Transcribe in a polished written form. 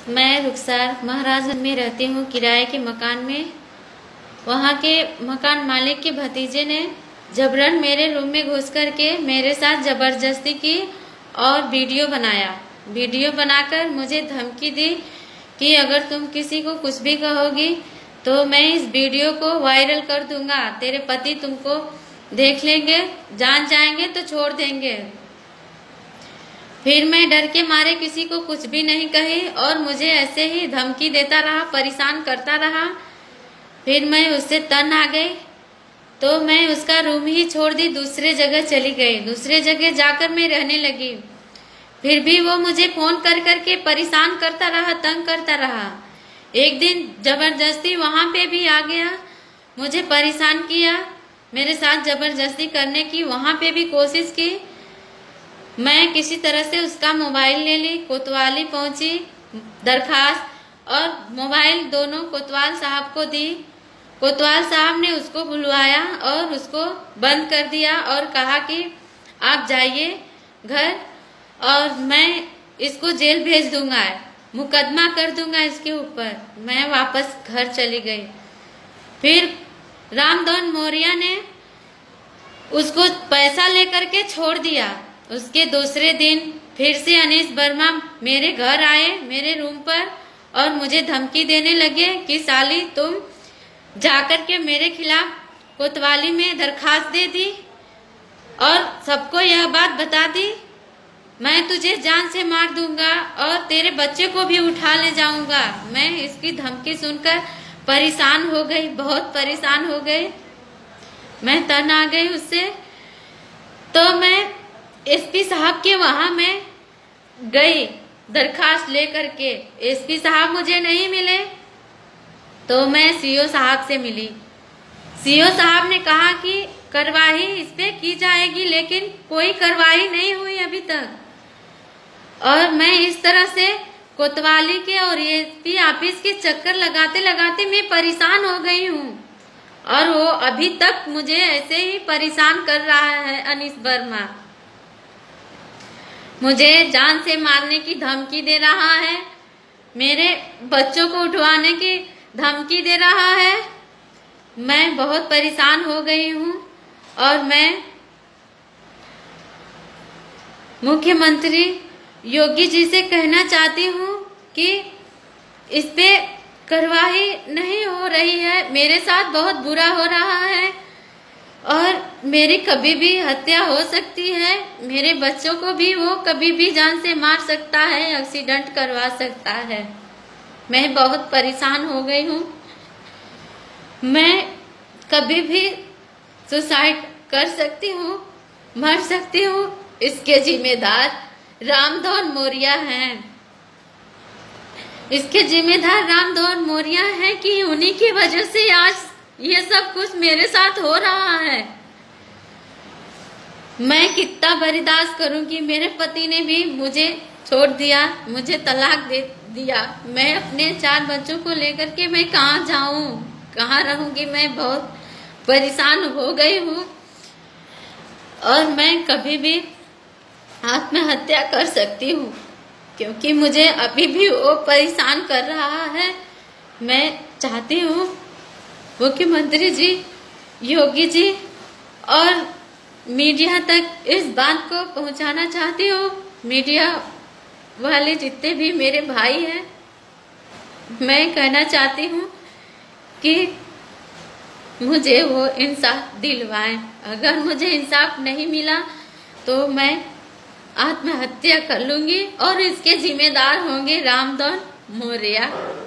मैं रुखसार महाराजगंज में रहती हूँ किराए के मकान में। वहाँ के मकान मालिक के भतीजे ने जबरन मेरे रूम में घुस करके मेरे साथ जबरदस्ती की और वीडियो बनाया। वीडियो बनाकर मुझे धमकी दी कि अगर तुम किसी को कुछ भी कहोगी तो मैं इस वीडियो को वायरल कर दूंगा, तेरे पति तुमको देख लेंगे, जान जाएंगे तो छोड़ देंगे। फिर मैं डर के मारे किसी को कुछ भी नहीं कही और मुझे ऐसे ही धमकी देता रहा, परेशान करता रहा। फिर मैं उससे तंग आ गई तो मैं उसका रूम ही छोड़ दी, दूसरे जगह चली गई। दूसरे जगह जाकर मैं रहने लगी। फिर भी वो मुझे फोन कर करके परेशान करता रहा, तंग करता रहा। एक दिन जबरदस्ती वहां पे भी आ गया, मुझे परेशान किया, मेरे साथ जबरदस्ती करने की वहां पे भी कोशिश की। मैं किसी तरह से उसका मोबाइल ले ली, कोतवाली पहुंची, दरखास्त और मोबाइल दोनों कोतवाल साहब को दी। कोतवाल साहब ने उसको बुलवाया और उसको बंद कर दिया और कहा कि आप जाइए घर और मैं इसको जेल भेज दूंगा, मुकदमा कर दूंगा इसके ऊपर। मैं वापस घर चली गई। फिर रामधन मौर्य ने उसको पैसा लेकर के छोड़ दिया। उसके दूसरे दिन फिर से अनीश वर्मा मेरे घर आए, मेरे रूम पर, और मुझे धमकी देने लगे कि साली तुम जाकर के मेरे खिलाफ कोतवाली में दरखास्त दे दी और सबको यह बात बता दी, मैं तुझे जान से मार दूंगा और तेरे बच्चे को भी उठा ले जाऊंगा। मैं इसकी धमकी सुनकर परेशान हो गई, बहुत परेशान हो गई। मैं तन आ गई उससे। तो मैं एसपी साहब के वहां मैं गई दरखास्त लेकर के। एसपी साहब मुझे नहीं मिले तो मैं सीओ साहब से मिली। सीओ साहब ने कहा कि कार्रवाई इस पे की जाएगी, लेकिन कोई कार्रवाई नहीं हुई अभी तक। और मैं इस तरह से कोतवाली के और एसपी ऑफिस के चक्कर लगाते लगाते मैं परेशान हो गई हूँ और वो अभी तक मुझे ऐसे ही परेशान कर रहा है। अनीश वर्मा मुझे जान से मारने की धमकी दे रहा है, मेरे बच्चों को उठवाने की धमकी दे रहा है। मैं बहुत परेशान हो गई हूँ और मैं मुख्यमंत्री योगी जी से कहना चाहती हूँ कि इस पे कार्रवाई नहीं हो रही है। मेरे साथ बहुत बुरा हो रहा है और मेरी कभी भी हत्या हो सकती है। मेरे बच्चों को भी वो कभी भी जान से मार सकता है, एक्सीडेंट करवा सकता है। मैं बहुत परेशान हो गई हूँ। मैं कभी भी सुसाइड कर सकती हूँ, मर सकती हूँ। इसके जिम्मेदार रामधन मौर्य हैं। इसके जिम्मेदार रामधन मौर्य हैं कि उन्हीं की वजह से आज ये सब कुछ मेरे साथ हो रहा है। मैं कितना बर्दाश्त करूंगी। मेरे पति ने भी मुझे छोड़ दिया, मुझे तलाक दे दिया। मैं अपने 4 बच्चों को लेकर के मैं कहाँ जाऊं, कहाँ रहूंगी। मैं बहुत परेशान हो गई हूँ और मैं कभी भी आत्महत्या कर सकती हूँ क्योंकि मुझे अभी भी वो परेशान कर रहा है। मैं चाहती हूँ मुख्यमंत्री जी, योगी जी और मीडिया तक इस बात को पहुंचाना चाहती हूँ। मीडिया वाले जितने भी मेरे भाई हैं, मैं कहना चाहती हूँ कि मुझे वो इंसाफ दिलवाएं। अगर मुझे इंसाफ नहीं मिला तो मैं आत्महत्या कर लूंगी और इसके जिम्मेदार होंगे रामधन मौर्य।